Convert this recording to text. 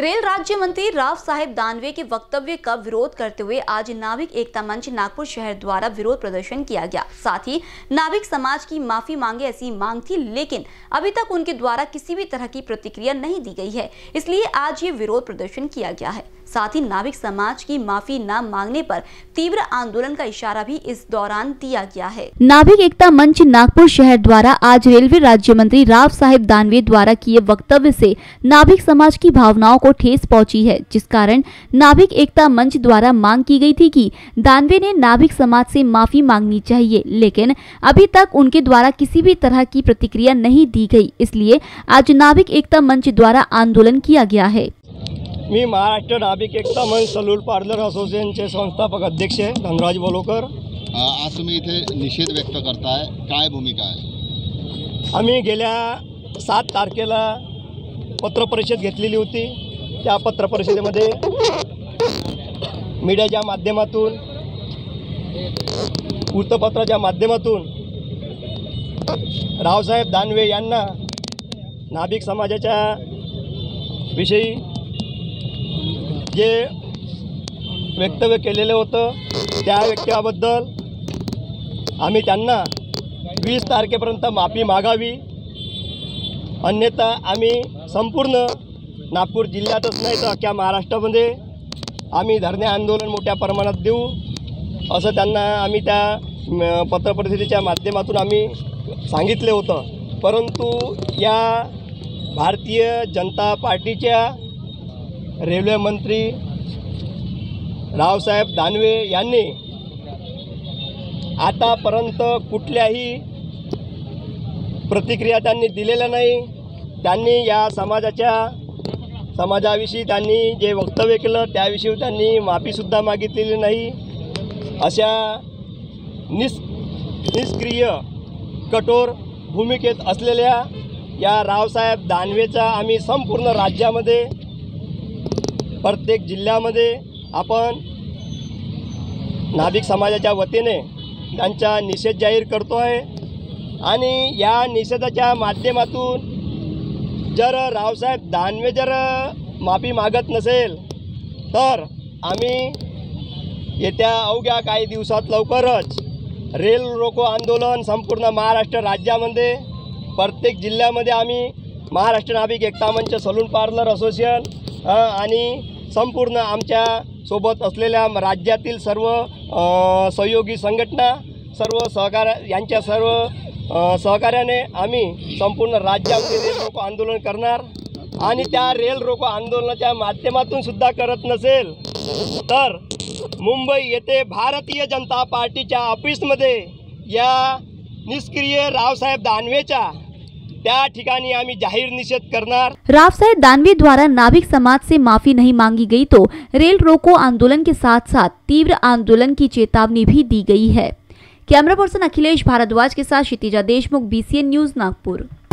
Rail राज्य मंत्री राव साहेब दानवे के वक्तव्य का विरोध करते हुए आज नाविक एकता मंच नागपुर शहर द्वारा विरोध प्रदर्शन किया गया। साथ ही नाविक समाज की माफी मांगे ऐसी मांग थी, लेकिन अभी तक उनके द्वारा किसी भी तरह की प्रतिक्रिया नहीं दी गई है, इसलिए आज ये विरोध प्रदर्शन किया गया है। साथ ही नाविक समाज की माफी न मांगने पर तीव्र आंदोलन का इशारा भी इस दौरान दिया गया है। नाविक एकता मंच नागपुर शहर द्वारा आज रेलवे राज्य मंत्री राव साहेब दानवे द्वारा किए वक्तव्य से नाविक समाज की भावनाओं को ठेस पहुंची है, जिस कारण नाविक एकता मंच द्वारा मांग की गई थी कि दानवे ने नाविक समाज से माफी मांगनी चाहिए, लेकिन अभी तक उनके द्वारा किसी भी तरह की प्रतिक्रिया नहीं दी गई, इसलिए आज नाविक एकता मंच द्वारा आंदोलन किया गया है। मी महाराष्ट्र नाविक एकता मंच सलूल पार्लर असोसिएशनचे संस्थापक अध्यक्ष धनराज बोलोकर। आज तुम्ही इथे निषेध व्यक्त करताय, काय भूमिका आहे? आम्ही गेल्या 7 तारखेला पत्रपरिषद घेतलेली होती। त्या पत्रपरिषदेमध्ये मीडियाच्या माध्यमातून, वृत्तपत्राच्या माध्यमातून रावसाहेब दानवे यांना नाविक समाजाच्या विषयी जे वक्तव्य केलेलं होतं त्या व्यक्तीबद्दल आम्ही त्यांना 20 तारखेपर्यंत माफी मागावी, अन्यथा आम्ही संपूर्ण नागपूर जिल्ह्यातच नाही तर अख्ख्या महाराष्ट्रामध्ये आम्ही धरणे आंदोलन मोठ्या प्रमाणात देऊ असं त्यांना आम्ही त्या पत्रपरिषदेच्या माध्यमातून आम्ही सांगितले होतं। परंतु या भारतीय जनता पार्टीच्या रेल्वे मंत्री रावसाहेब दानवे यांनी आतापर्यंत कुठल्याही प्रतिक्रिया त्यांनी दिलेल्या नाही। त्यांनी या समाजाविषयी त्यांनी जे वक्तव्य केलं त्याविषयी त्यांनी माफीसुद्धा मागितलेली नाही। अशा निष्क्रिय कठोर भूमिकेत असलेल्या या रावसाहेब दानवेचा आम्ही संपूर्ण राज्यामध्ये प्रत्येक जिल्ह्यामध्ये आपण नाविक समाजाच्या वतीने त्यांचा निषेध जाहीर करतो आहे। आणि या निषेधाच्या माध्यमातून जर रावसाहेब दानवे जर माफी मागत नसेल तर आम्ही येत्या अवघ्या काही दिवसात लवकरच रेल रोको आंदोलन संपूर्ण महाराष्ट्र राज्यामध्ये प्रत्येक जिल्ह्यामध्ये आम्ही महाराष्ट्र नाविक एकता मंच सलून पार्लर असोसिएशन आणि संपूर्ण आमच्या सोबत असलेल्या राज्यातील सर्व सहयोगी संघटना सर्व यांच्या सर्व सहकार्याने आम्ही संपूर्ण राज्यामध्ये रेल रोको आंदोलन करणार। आणि त्या रेल रोको आंदोलनाच्या माध्यमातून सुद्धा करत नसेल तर मुंबई येथे भारतीय जनता पार्टीच्या ऑफिसमध्ये या निष्क्रिय रावसाहेब दानवेचा त्या ठिकाणी आम्ही जाहीर निषेध करणार। राव साहेब दानवे द्वारा नाविक समाज से माफी नहीं मांगी गई तो रेल रोको आंदोलन के साथ साथ तीव्र आंदोलन की चेतावनी भी दी गई है। कैमरा पर्सन अखिलेश भारद्वाज के साथ क्षितिजा देशमुख, BCN न्यूज, नागपुर।